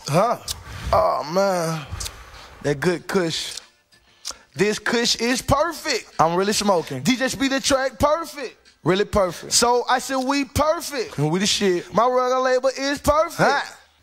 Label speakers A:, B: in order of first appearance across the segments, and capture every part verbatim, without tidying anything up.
A: Huh? Oh, man. That good kush. This kush is perfect. I'm really smoking. D J Speed the track perfect. Really perfect. So I said we perfect. And we the shit. My record label is perfect. Huh?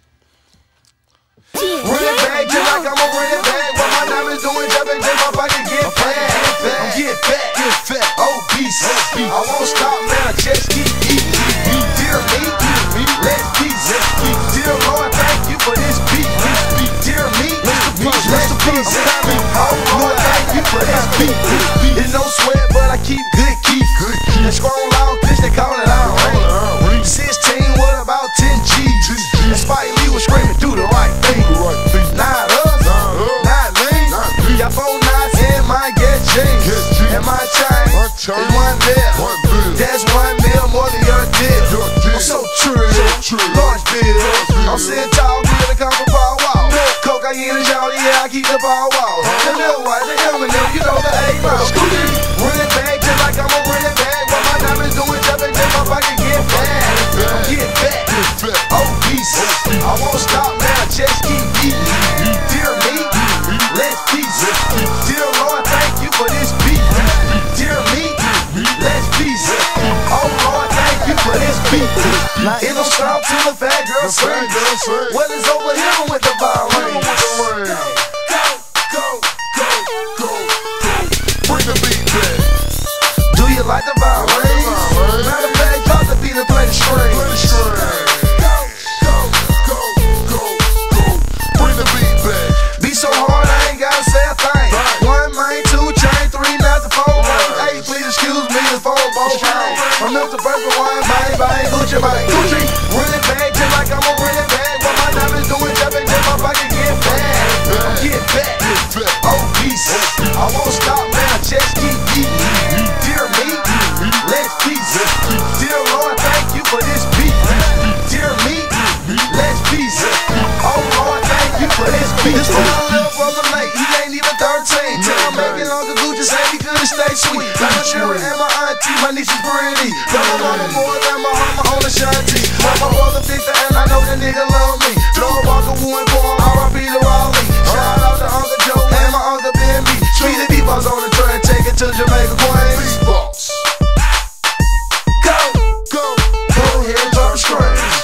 A: Run it back just like I'ma run it back. What my diamonds doing, jumping, jump, my pocket get fat. I'm get fat, get fat, obese. I won't stop, man, I just keep eating. Dear me, let's peace. Dear Lord, thank you for this beat. Dear me, let's peace. Oh Lord, thank you for this beat. It's no sweat, but I keep good keep. That strong loud pitch, they call it out. sixteen, what about ten G's? And Spike Lee was screaming, do the right thing. Not us, not me. Y'all four knots in my get jeans. And my chain is one mil. That's one mil more than your deal. I'm so true, large bill. I'm sitting tall, good to come from Paul Wall. Cocaine and Jolly, yeah, I keep the ball wall. The little white, the Eminem, you know the eight mile. Run it back just like I'ma run it back. What my diamonds doing, jumping, jump, my pocket get fat. I'm get fat, obese. I won't stop, man, I just keep eating. Dear me, let's peace. Dear Lord, thank you for this beat. Dear me, let's peace. Oh Lord, thank you for this beat. It don't stop till the fat girl sings. Well, it's over here with the violin. Go, go, go, go, go. Bring the beat back. Do you like the violin? Matter of fact, drop the beat and play the string. Go, go, go, go, go. Bring the beat back. Beat so hard I ain't gotta say a thing. One main, two chain, three knots, four rings. Hey, please excuse me, it's four both chains. I'm Mister Perfect Wine, bang, bang, Gucci, bang, Gucci. Run it back just like I'ma run it back. What my diamonds doing, jumping, just my pocket get fat. I'm get fat, obese. I won't stop, man, I just keep eating. Dear me, let's peace. Dear Lord, thank you for this beat. Dear me, let's peace. Oh Lord, thank you for this beat. This for my little brother Nate, he ain't even thirteen. Till I'm making Uncle Gucci say he good and stay sweet. Like my children and my auntie, my niece is pretty. Love my mama more than my mama on the shanty. Love my brother Victor and I know the nigga love me. Lord Walker, Wu and Paul, R I P to Raleigh. Shout out to Uncle Joe and my Uncle Ben B. Speedy beatbox on the train, take it to Jamaica, Queens. Beatbox. Go, go, go ahead, drop the strings.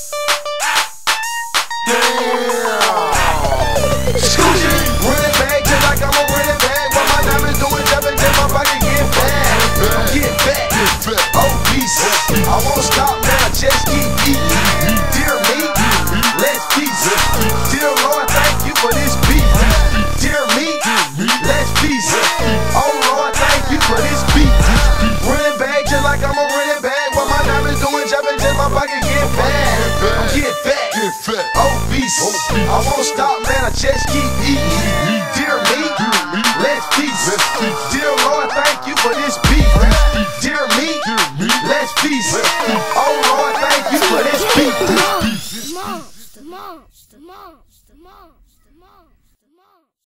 A: Yeah. Scoochie, run it back just like I'ma run it back. What my diamonds doing, jumping, just my pocket get fat. I'm get fat, obese. I won't stop, man, I just keep eating. Dear me, let's peace. Dear Lord, thank you for this beat. Dear me, let's peace. Oh Lord, thank you for this beat. Run it back just like I'ma run it back. What my diamonds doing, jumping, just my pocket get fat. I'm get fat, obese. I won't stop, man, I just keep eating. Dear me, let's peace. Dear Lord, thank you for this beat. Dear me, let's peace. Oh Lord, thank you for this beat.
B: Monster, monster, monster, monster, monster, monster.